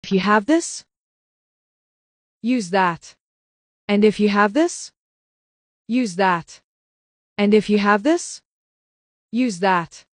If you have this, use that. And if you have this, use that. And if you have this, use that.